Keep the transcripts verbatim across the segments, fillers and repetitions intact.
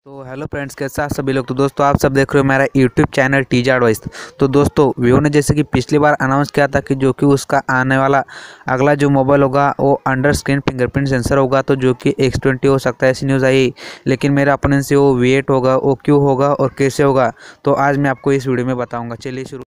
तो hello friends, कैसे आप सभी लोग। तो दोस्तों आप सब देख रहे हो मेरा यूट्यूब चैनल टीजा एडवाइस। तो दोस्तों वीवो ने जैसे कि पिछली बार अनाउंस किया था कि जो कि उसका आने वाला अगला जो मोबाइल होगा वो अंडर स्क्रीन फिंगरप्रिंट सेंसर होगा, तो जो कि एक्स ट्वेंटी हो सकता है, ऐसी न्यूज़ आई। लेकिन मेरा अपने से वो वी एट होगा, वो क्यों होगा और कैसे होगा, तो आज मैं आपको इस वीडियो में बताऊँगा। चलिए शुरू।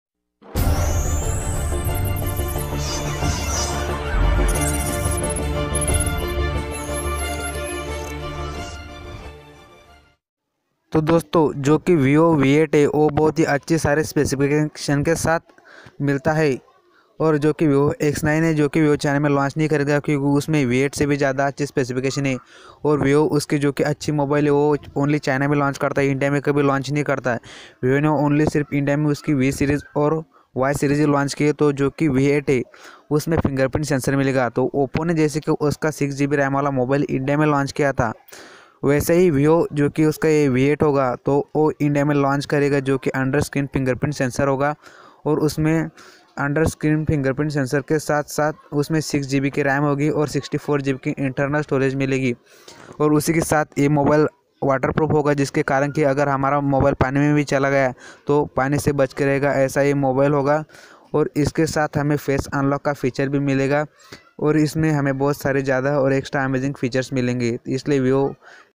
तो दोस्तों जो कि वीवो वी एट है वो बहुत ही अच्छी सारे स्पेसिफिकेशन के साथ मिलता है। और जो कि वीवो एक्स नाइन है जो कि वीवो चाइना में लॉन्च नहीं करेगा, क्योंकि उसमें वी एट से भी ज़्यादा अच्छी स्पेसिफिकेशन है। और वीवो उसकी जो कि अच्छी मोबाइल है वो ओनली चाइना में लॉन्च करता है, इंडिया में कभी लॉन्च नहीं करता है। वीवो ने ओनली सिर्फ इंडिया में उसकी वी सीरीज़ और वाई सीरीज़ लॉन्च की है। तो जो कि वी एट है उसमें फिंगरप्रिंट सेंसर मिलेगा। तो ओप्पो ने जैसे कि उसका सिक्स जी बी रैम वाला मोबाइल इंडिया में लॉन्च किया था, वैसे ही वीवो जो कि उसका ये वी एट होगा तो वो इंडिया में लॉन्च करेगा, जो कि अंडर स्क्रीन फिंगरप्रिंट सेंसर होगा। और उसमें अंडर स्क्रीन फिंगरप्रिंट सेंसर के साथ साथ उसमें सिक्स जी बी की रैम होगी और सिक्सटी फोर जी बी की इंटरनल स्टोरेज मिलेगी। और उसी के साथ ये मोबाइल वाटर प्रूफ होगा, जिसके कारण कि अगर हमारा मोबाइल पानी में भी चला गया तो पानी से बच के रहेगा, ऐसा ये मोबाइल होगा। और इसके साथ हमें फेस अनलॉक का फीचर भी मिलेगा, और इसमें हमें बहुत सारे ज़्यादा और एक्स्ट्रा अमेजिंग फीचर्स मिलेंगे। इसलिए वीवो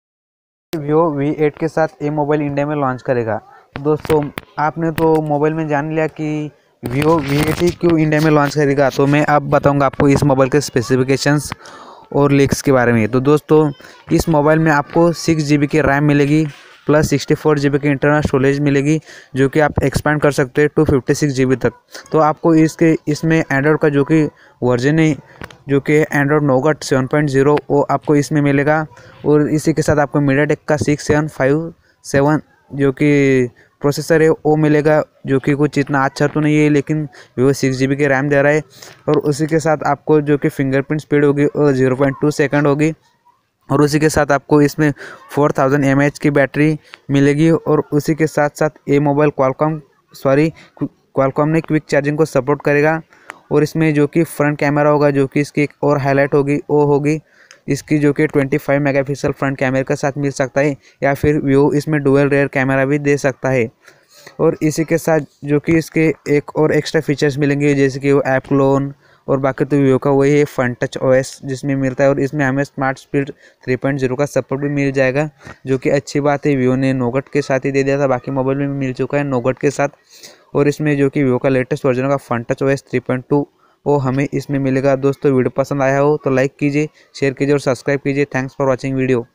वीवो वी एट के साथ ये मोबाइल इंडिया में लॉन्च करेगा। दोस्तों आपने तो मोबाइल में जान लिया कि वीवो वी एट ही क्यों इंडिया में लॉन्च करेगा, तो मैं अब बताऊंगा आपको इस मोबाइल के स्पेसिफिकेशंस और लीक्स के बारे में। तो दोस्तों इस मोबाइल में आपको सिक्स जी बी की रैम मिलेगी प्लस सिक्सटी फोर जी बी की इंटरनल स्टोरेज मिलेगी, जो कि आप एक्सपेंड कर सकते हैं टू फिफ्टी सिक्स जी बी तक। तो आपको इसके इसमें एंड्रॉयड का जो कि वर्जन है, जो कि Android Nougat seven point zero, वो आपको इसमें मिलेगा। और इसी के साथ आपको मीडियाटेक का सिक्स सेवन फाइव सेवन जो कि प्रोसेसर है वो मिलेगा, जो कि कुछ इतना अच्छा तो नहीं है, लेकिन वो सिक्स जी बी की रैम दे रहा है। और उसी के साथ आपको जो कि फिंगरप्रिंट स्पीड होगी वो ज़ीरो पॉइंट टू सेकंड होगी। और उसी के साथ आपको इसमें four thousand M A H की बैटरी मिलेगी। और उसी के साथ साथ ये मोबाइल क्वालकॉम सॉरी क्वालकॉम ने क्विक चार्जिंग को सपोर्ट करेगा। और इसमें जो कि फ्रंट कैमरा होगा, जो कि इसकी एक और हाईलाइट होगी वो होगी इसकी जो कि ट्वेंटी फाइव मेगापिक्सल फ्रंट कैमरे के साथ मिल सकता है, या फिर वीवो इसमें डुअल रेयर कैमरा भी दे सकता है। और इसी के साथ जो कि इसके एक और एक्स्ट्रा फीचर्स मिलेंगे, जैसे कि वो ऐप क्लोन। और बाकी तो वीवो का वही है फन टच ओ एस जिसमें मिलता है। और इसमें हमें smart speed three point zero का सपोर्ट भी मिल जाएगा, जो कि अच्छी बात है। वीवो ने नोगट के साथ ही दे दिया था, बाकी मोबाइल में भी मिल चुका है नोगट के साथ। और इसमें जो कि वीवो का लेटेस्ट वर्जन का Funtouch O S three point two वो हमें इसमें मिलेगा। दोस्तों वीडियो पसंद आया हो तो लाइक कीजिए, शेयर कीजिए और सब्सक्राइब कीजिए। Thanks for watching video.